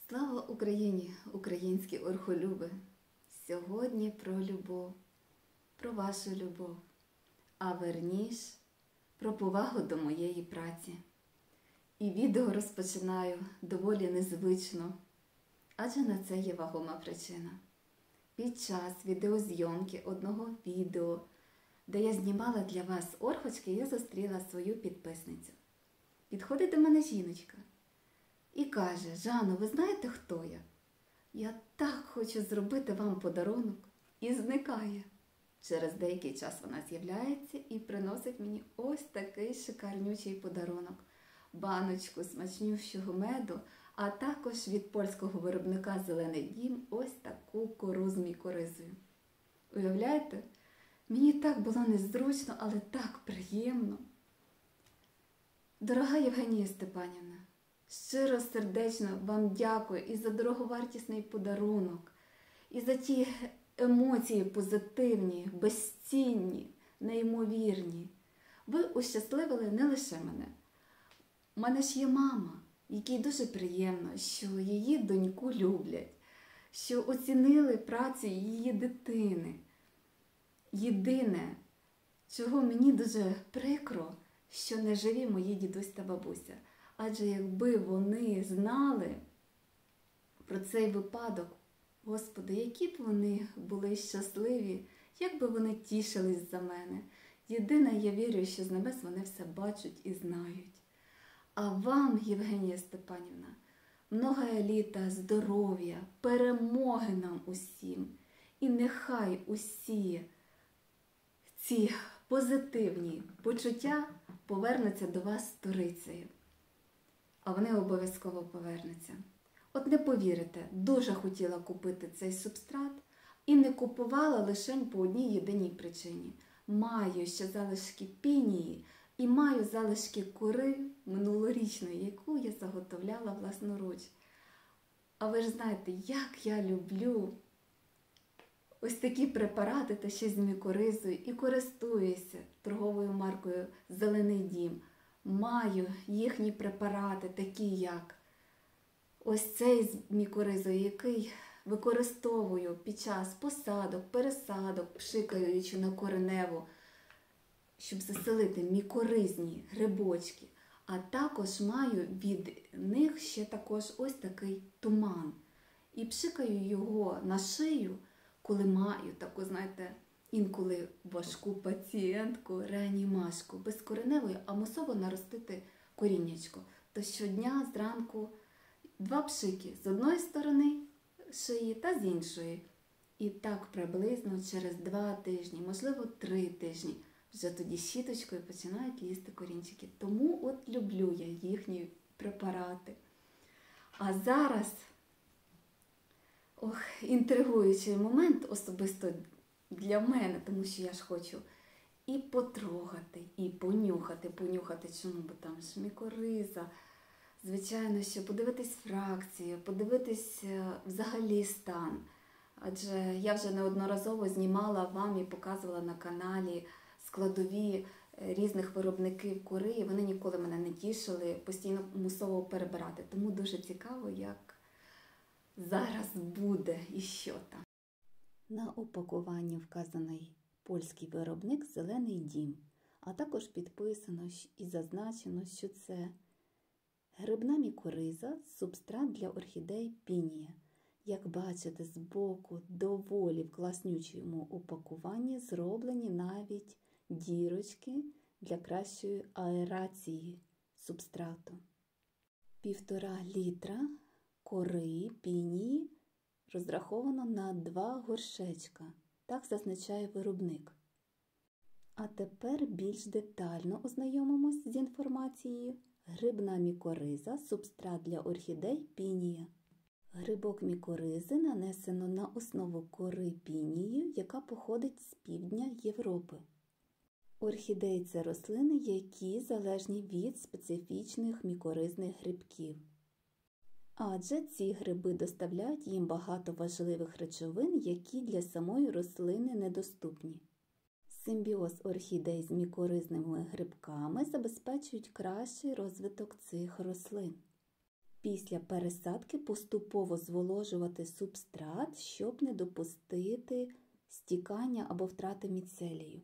Слава Україні, українські орхолюби! Сьогодні про любов, про вашу любов, а верніш про повагу до моєї праці. І відео розпочинаю доволі незвично, адже на це є вагома причина. Під час відеозйомки одного відео, де я знімала для вас орхочки, я зустріла свою підписницю. Підходить до мене жіночка і каже: «Жано, ви знаєте, хто я? Я так хочу зробити вам подарунок». І зникає. Через деякий час вона з'являється і приносить мені ось такий шикарнючий подарунок. Баночку смачнющого меду, а також від польського виробника «Зелений дім» ось таку кору з мікоризою. Уявляєте? Мені так було незручно, але так приємно. Дорога Євгенія Степанівна, щиро сердечно вам дякую і за дороговартісний подарунок, і за ті емоції позитивні, безцінні, неймовірні. Ви ущасливили не лише мене. У мене ж є мама, якій дуже приємно, що її доньку люблять, що оцінили працю її дитини. Єдине, чого мені дуже прикро, що не живі мої дідусь та бабуся. Адже якби вони знали про цей випадок, Господи, які б вони були щасливі, як би вони тішились за мене. Єдине, я вірю, що з небес вони все бачать і знають. А вам, Євгенія Степанівна, многое літа, здоров'я, перемоги нам усім. І нехай усі ці позитивні почуття повернуться до вас сторицею. А вони обов'язково повернуться. От не повірите, дуже хотіла купити цей субстрат і не купувала лише по одній єдиній причині. Маю ще залишки пінії і маю залишки кори минулорічної, яку я заготовляла власноруч. А ви ж знаєте, як я люблю ось такі препарати та ще з мікоризою і користуюся торговою маркою «Зелений дім». Маю їхні препарати, такі як ось цей з мікоризою, який використовую під час посадок, пересадок, пшикаючи на кореневу, щоб заселити мікоризні грибочки. А також маю від них ще також ось такий туман. І пшикаю його на шию, коли маю таку, знаєте, інколи важку пацієнтку, реанімашку, безкореневою, а мусово наростити коріннячко. То щодня зранку 2 пшики з одної сторони шиї та з іншої. І так приблизно через 2 тижні, можливо 3 тижні, вже тоді щіточкою починають лізти корінчики. Тому от люблю я їхні препарати. А зараз, інтригуючий момент особисто для мене, тому що я ж хочу і потрогати, і понюхати, чому, бо там ж мікориза. Звичайно, що подивитись фракцію, подивитись взагалі стан. Адже я вже неодноразово знімала вам і показувала на каналі складові різних виробників кори, і вони ніколи мене не тішили, постійно мусово перебирати. Тому дуже цікаво, як зараз буде і що там. На упакуванні вказаний польський виробник «Зелений дім», а також підписано і зазначено, що це грибна мікориза, субстрат для орхідей пінія. Як бачите, збоку доволі в класнючому упакуванні зроблені навіть дірочки для кращої аерації субстрату. 1,5 літра кори пінії розраховано на 2 горшечка. Так зазначає виробник. А тепер більш детально ознайомимось з інформацією. Грибна мікориза, субстрат для орхідей пінія. Грибок мікоризи нанесено на основу кори пінії, яка походить з півдня Європи. Орхідеї – це рослини, які залежні від специфічних мікоризних грибків. Адже ці гриби доставляють їм багато важливих речовин, які для самої рослини недоступні. Симбіоз орхідей з мікоризними грибками забезпечують кращий розвиток цих рослин. Після пересадки поступово зволожувати субстрат, щоб не допустити стікання або втрати міцелію.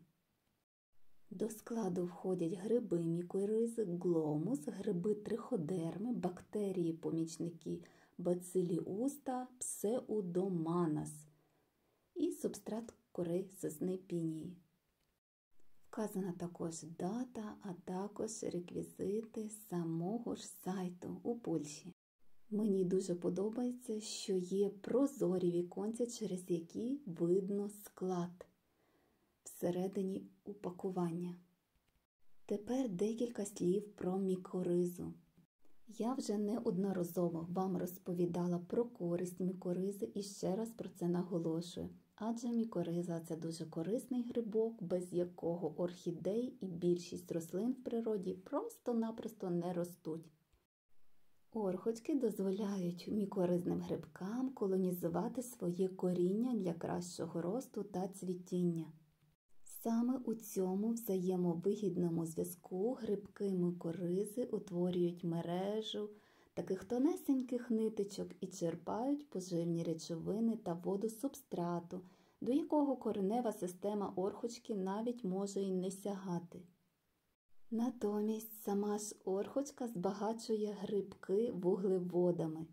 До складу входять гриби мікоризи, гломус, гриби триходерми, бактерії-помічники бациліус та псеудомонас і субстрат кори сосни пінії. Вказана також дата, а також реквізити самого ж сайту у Польщі. Мені дуже подобається, що є прозорі віконця, через які видно склад всередині упакування. Тепер декілька слів про мікоризу. Я вже неодноразово вам розповідала про користь мікоризи і ще раз про це наголошую. Адже мікориза – це дуже корисний грибок, без якого орхідеї і більшість рослин в природі просто-напросто не ростуть. Орхочки дозволяють мікоризним грибкам колонізувати своє коріння для кращого росту та цвітіння. Саме у цьому взаємовигідному зв'язку грибки мікоризи утворюють мережу таких тонесеньких ниточок і черпають поживні речовини та воду з субстрату, до якого коренева система орхочки навіть може й не сягати. Натомість сама ж орхочка збагачує грибки вуглеводами.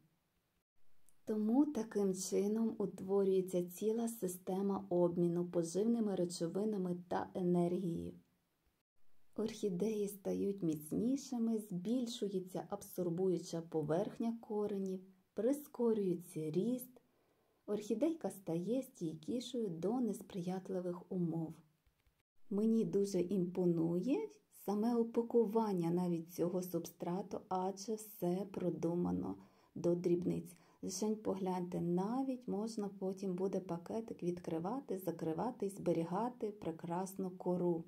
Тому таким чином утворюється ціла система обміну поживними речовинами та енергією. Орхідеї стають міцнішими, збільшується абсорбуюча поверхня коренів, прискорюється ріст, орхідейка стає стійкішою до несприятливих умов. Мені дуже імпонує саме упакування навіть цього субстрату, адже все продумано до дрібниць. Лишень погляньте, навіть можна потім буде пакетик відкривати, закривати і зберігати прекрасну кору.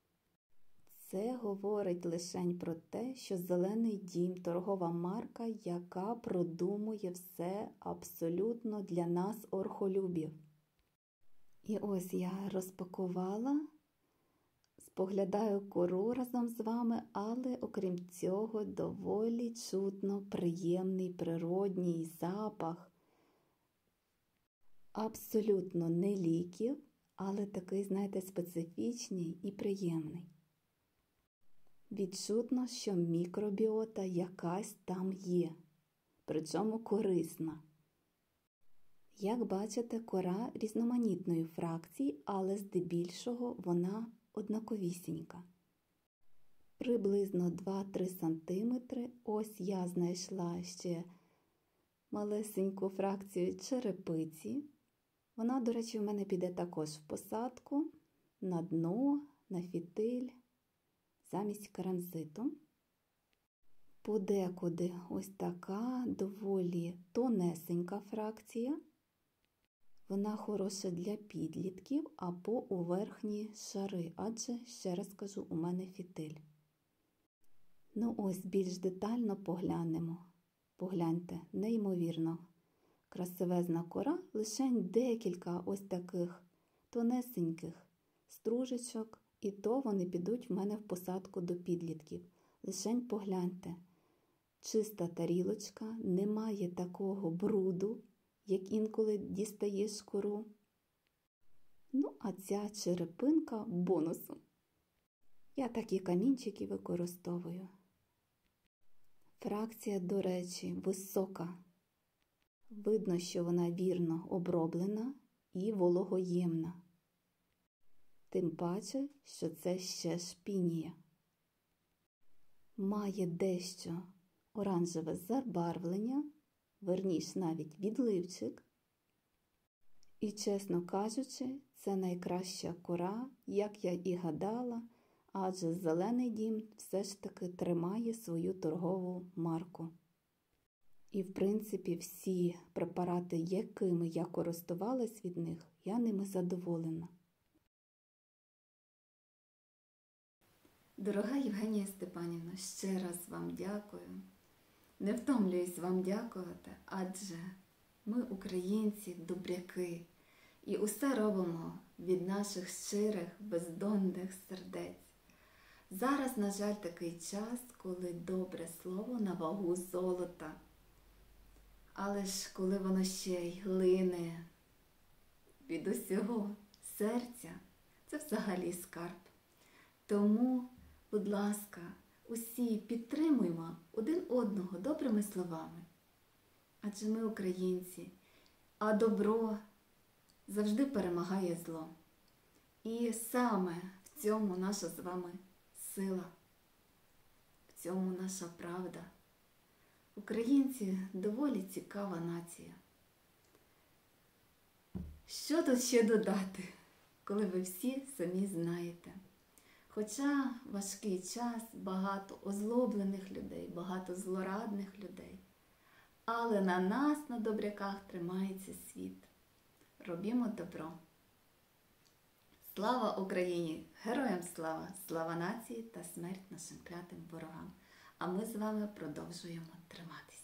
Це говорить лишень про те, що «Зелений дім» – торгова марка, яка продумує все абсолютно для нас, орхолюбів. І ось я розпакувала, споглядаю кору разом з вами, але окрім цього доволі чутно приємний природній запах. Абсолютно не ліків, але такий, знаєте, специфічний і приємний. Відчутно, що мікробіота якась там є, причому корисна. Як бачите, кора різноманітної фракції, але здебільшого вона однаковісінька. Приблизно 2-3 см. Ось я знайшла ще малесеньку фракцію черепиці. Вона, до речі, в мене піде також в посадку, на дно, на фітиль, замість керамзиту. Подекуди ось така доволі тонесенька фракція. Вона хороша для підлітків або у верхні шари, адже, ще раз кажу, у мене фітиль. Ну ось більш детально поглянемо. Погляньте, неймовірно красивезна кора, лишень декілька ось таких тонесеньких стружечок, і то вони підуть в мене в посадку до підлітків. Лишень погляньте, чиста тарілочка, немає такого бруду, як інколи дістаєш кору. Ну, а ця черепинка бонусом. Я такі камінчики використовую. Фракція, до речі, висока. Видно, що вона вірно оброблена і вологоємна. Тим паче, що це ще шпінія. Має дещо оранжеве забарвлення, верніш навіть відливчик. І, чесно кажучи, це найкраща кора, як я і гадала, адже «Зелений дім» все ж таки тримає свою торгову марку. І, в принципі, всі препарати, якими я користувалась від них, я ними задоволена. Дорога Євгенія Степанівна, ще раз вам дякую. Не втомлююсь вам дякувати, адже ми, українці, добряки, і усе робимо від наших щирих, бездонних сердець. Зараз, на жаль, такий час, коли добре слово на вагу золота. Але ж коли воно ще й лине від усього серця, це взагалі скарб. Тому, будь ласка, усі підтримуємо один одного добрими словами. Адже ми українці, а добро завжди перемагає зло. І саме в цьому наша з вами сила, в цьому наша правда. Українці доволі цікава нація. Що тут ще додати, коли ви всі самі знаєте? Хоча важкий час, багато озлоблених людей, багато злорадних людей. Але на нас, на добряках, тримається світ. Робімо добро. Слава Україні! Героям слава! Слава нації та смерть нашим клятим ворогам! А ми з вами продовжуємо триматися.